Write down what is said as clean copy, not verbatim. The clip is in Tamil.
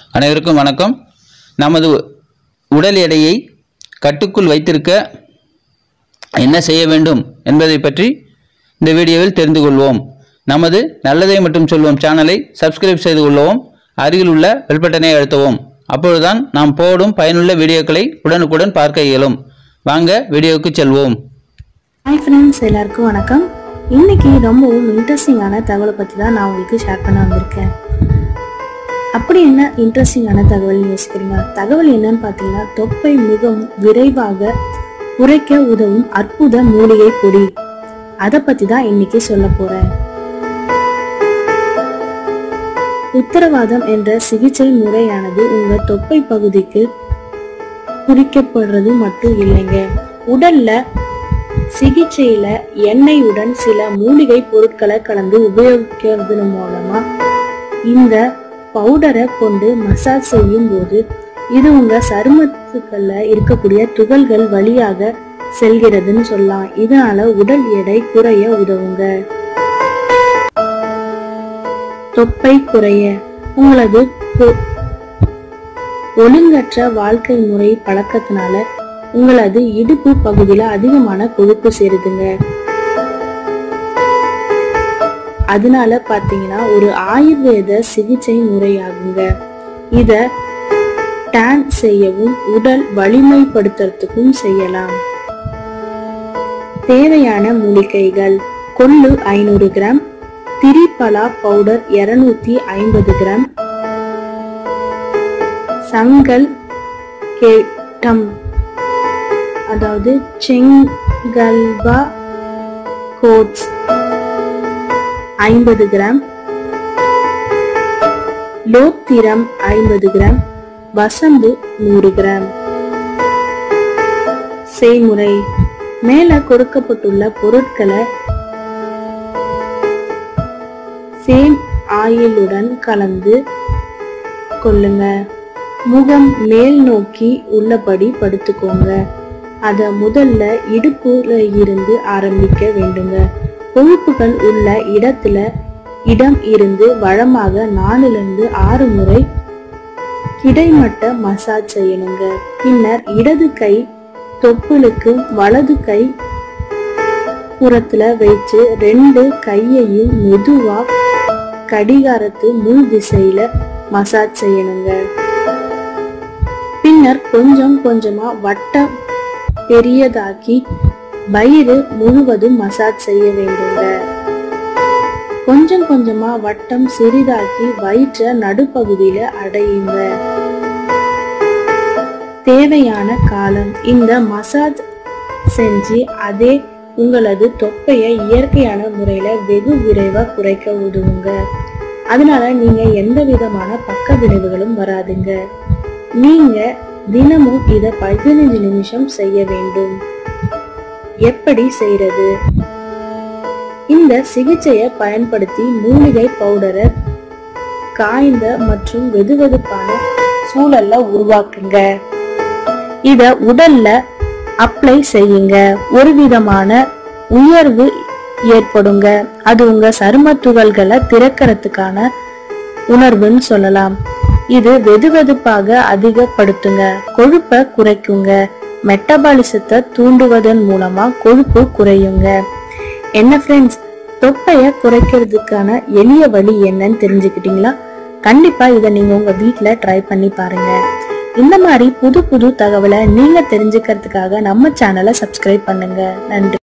அனைவருக்கும் வணக்கம். நமது உடல் எடையை கட்டுக்குள் வைத்திருக்க என்ன செய்ய வேண்டும் என்பதை பற்றி இந்த வீடியோவில் தெரிந்து கொள்வோம். நமது நல்லதை மட்டும் சொல்வோம் சேனலை சப்ஸ்கிரைப் செய்து கொள்ளவும், அருகில் உள்ள பெல் பட்டனை அழுத்தவும். அப்பொழுதுதான் நாம் போடும் பயனுள்ள வீடியோக்களை உடனுக்குடன் பார்க்க இயலும். வாங்க வீடியோவுக்கு செல்வோம். ஹாய் ஃப்ரெண்ட்ஸ், எல்லாருக்கும் வணக்கம். இன்னைக்கு ரொம்பவும் இன்ட்ரெஸ்டிங்கான தகவலை பற்றி தான் நான் உங்களுக்கு ஷேர் பண்ண வந்திருக்கேன். அப்படி என்ன இன்ட்ரெஸ்டிங்கான தகவல் யோசிக்கிறீங்க? தகவல் என்னன்னு பார்த்தீங்கன்னா, தொப்பை மிகவும் விரைவாக குறைக்க உதவும் அற்புத மூலிகை பொடி. அதை பற்றி தான் இன்னைக்கு சொல்ல போறேன். உத்தரவாதம் என்ற சிகிச்சை முறையானது உங்க தொப்பை பகுதிக்கு குறிக்கப்படுறது மட்டும் இல்லைங்க. உடல்ல சிகிச்சையில எண்ணெயுடன் சில மூலிகை பொருட்களை கலந்து உபயோகிக்கிறது மூலமா இந்த பவுடரை கொண்டு மசாஜ் செய்யும் போது இது உங்க சருமத்துக்கள்ல இருக்கக்கூடிய துகள்கள் வழியாக செல்கிறதுன்னு சொல்லலாம். இதனால உடல் எடை குறைய உதவுங்க. தொப்பை குறைய உங்களது ஒழுங்கற்ற வாழ்க்கை முறை பழக்கத்தினால உங்களது இடுப்பு பகுதியில அதிகமான கொழுப்பு சேருதுங்க. அதனால பாத்தீங்கன்னா ஒரு ஆயுர்வேத சிகிச்சை முறையாகுங்க. இத டான் செய்யவும் உடல் வலிமைப்படுத்துறதுக்கும் செய்யலாம். தேவையான மூலிகைகள்: கொள்ளு 500 கிராம், திரிபலா பவுடர் 250 கிராம், சங்கல் கேட்டம் அதாவது செங்கல்பா கோட்ஸ் 50 கிராம், லோத்திரம் 50 கிராம், வசம்பு 100 கிராம். செய்முறை: மேல கொடுக்கப்பட்டுள்ள பொருட்களை சேம் ஆயிலுடன் கலந்து கொள்ளுங்க. முகம் மேல் நோக்கி உள்ளபடி படுத்துக்கோங்க. அத முதல்ல இடுப்புல இருந்து ஆரம்பிக்க வேண்டுங்க. கொழுப்புகள் உள்ள இடம் இருந்து வழமாக 4 to 6 முறை கிடைமட்ட மசாஜ் செய்யணுங்க. பின்னர் இடது கை தொப்புளுக்கு வலது கை புறத்துல வச்சு 2 கையையும் மெதுவா கடிகாரத்து முள் திசையில மசாஜ் செய்யணுங்க. பின்னர் கொஞ்சம் கொஞ்சமா வட்டம் பெரியதாக்கி வயிறு முழுவதும் மசாஜ் செய்ய வேண்டுங்க. கொஞ்சம் கொஞ்சமா வட்டம் சிறிதாக்கி வயிற்ற நடுப்பகுதியில அடையுங்க. தேவையான காலம்: இந்த மசாஜ் செஞ்சு அதே உங்களது தொப்பையை இயற்கையான முறையில வெகு விரைவா குறைக்க உதவுங்க. அதனால நீங்க எந்த விதமான பக்க விளைவுகளும் வராதுங்க. நீங்க தினமும் இத 15 நிமிஷம் செய்ய வேண்டும். எப்படி செய்யறது? இந்த சிகிச்சையை பயன்படுத்தி மூலிகை பவுடரை காய்ந்த மற்றும் வெதுவெதுப்பான சூழல்ல உருவாக்குங்க. இத உடல்ல அப்ளை செய்யுங்க. ஒரு விதமான உயர்வு ஏற்படுங்க. அது உங்க சரும துகள்களை திறக்கிறதுக்கான உணர்வுன்னு சொல்லலாம். இது வெதுவெதுப்பாக அதிகப்படுத்துங்க. கொழுப்பை குறைக்குங்க. மெட்டபாலிசத்தை தூண்டுவதன் மூலமா கொழுப்பு குறையுங்க. என்ன ஃப்ரெண்ட்ஸ், தொப்பைய குறைக்கிறதுக்கான எளிய வழி என்னன்னு தெரிஞ்சுக்கிட்டீங்களா? கண்டிப்பா இதை நீங்க உங்க வீட்டுல ட்ரை பண்ணி பாருங்க. இந்த மாதிரி புது புது தகவலை நீங்க தெரிஞ்சுக்கிறதுக்காக நம்ம சேனலை சப்ஸ்கிரைப் பண்ணுங்க. நன்றி.